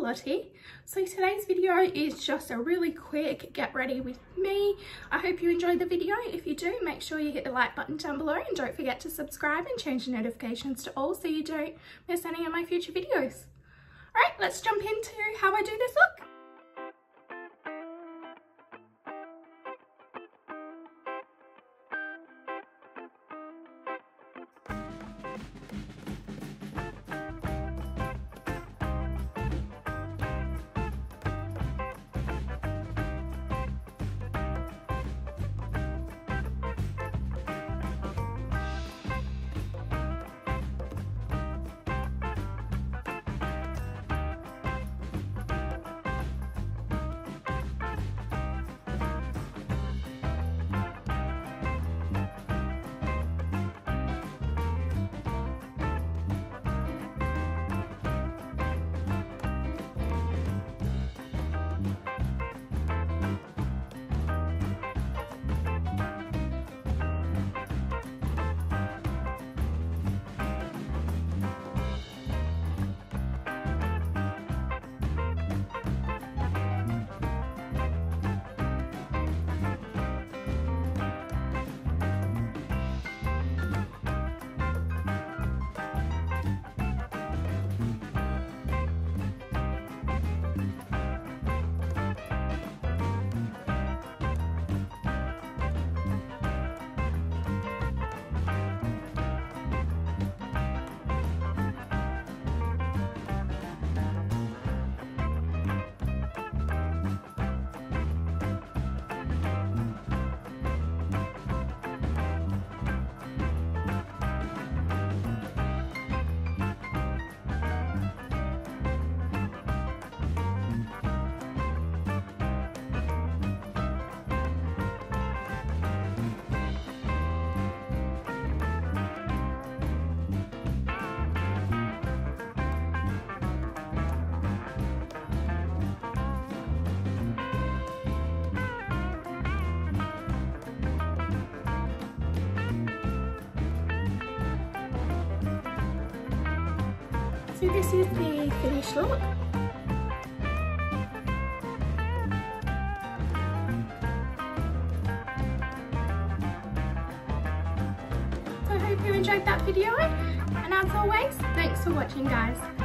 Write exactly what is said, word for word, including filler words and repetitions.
Lottie. So today's video is just a really quick get ready with me. I hope you enjoyed the video. If you do, make sure you hit the like button down below and don't forget to subscribe and change the notifications to all so you don't miss any of my future videos. Alright, let's jump into how I do this look. So this is the finished look. So I hope you enjoyed that video, and as always, thanks for watching guys.